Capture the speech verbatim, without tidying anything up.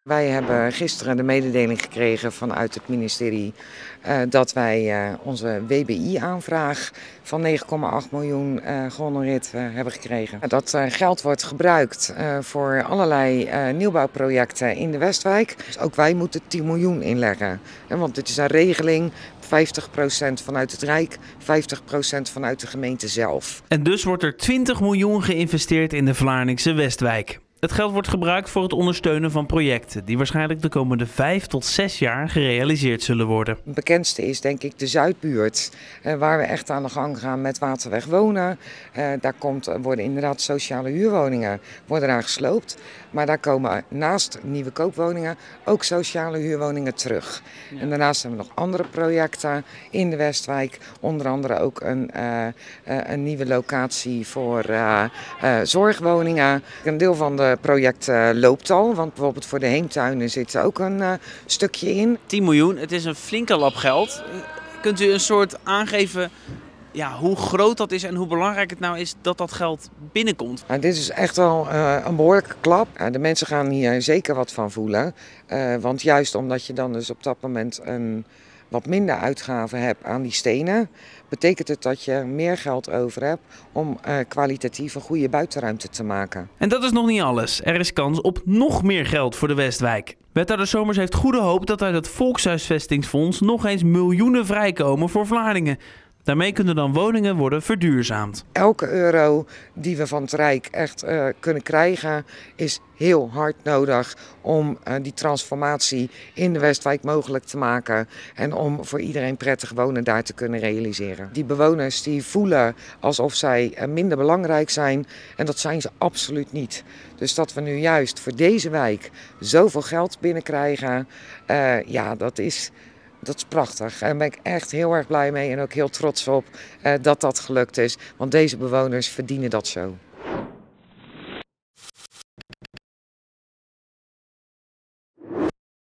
Wij hebben gisteren de mededeling gekregen vanuit het ministerie uh, dat wij uh, onze W B I-aanvraag van negen komma acht miljoen uh, gehonoreerd uh, hebben gekregen. Dat uh, geld wordt gebruikt uh, voor allerlei uh, nieuwbouwprojecten in de Westwijk. Dus ook wij moeten tien miljoen inleggen. Ja, want dit is een regeling, vijftig procent vanuit het Rijk, vijftig procent vanuit de gemeente zelf. En dus wordt er twintig miljoen geïnvesteerd in de Vlaardingse Westwijk. Het geld wordt gebruikt voor het ondersteunen van projecten die waarschijnlijk de komende vijf tot zes jaar gerealiseerd zullen worden. Het bekendste is denk ik de Zuidbuurt, uh, waar we echt aan de gang gaan met Waterweg Wonen. Uh, daar komt, worden inderdaad sociale huurwoningen worden daar gesloopt. Maar daar komen naast nieuwe koopwoningen ook sociale huurwoningen terug. Ja. En daarnaast hebben we nog andere projecten in de Westwijk. Onder andere ook een, uh, uh, een nieuwe locatie voor uh, uh, zorgwoningen. Een deel van de projecten loopt al, want bijvoorbeeld voor de heemtuinen zit ook een uh, stukje in. tien miljoen, het is een flinke lap geld. Kunt u een soort aangeven ja, hoe groot dat is en hoe belangrijk het nou is dat dat geld binnenkomt? Nou, dit is echt wel uh, een behoorlijke klap. Uh, de mensen gaan hier zeker wat van voelen. Uh, want juist omdat je dan dus op dat moment een wat minder uitgaven hebt aan die stenen, betekent het dat je meer geld over hebt om uh, kwalitatief een goede buitenruimte te maken. En dat is nog niet alles. Er is kans op nog meer geld voor de Westwijk. Wethouder Somers heeft goede hoop dat uit het Volkshuisvestingsfonds nog eens miljoenen vrijkomen voor Vlaardingen. Daarmee kunnen dan woningen worden verduurzaamd. Elke euro die we van het Rijk echt uh, kunnen krijgen is heel hard nodig om uh, die transformatie in de Westwijk mogelijk te maken. En om voor iedereen prettig wonen daar te kunnen realiseren. Die bewoners die voelen alsof zij uh, minder belangrijk zijn en dat zijn ze absoluut niet. Dus dat we nu juist voor deze wijk zoveel geld binnenkrijgen, uh, ja dat is... Dat is prachtig. Daar ben ik echt heel erg blij mee en ook heel trots op uh, dat dat gelukt is. Want deze bewoners verdienen dat zo.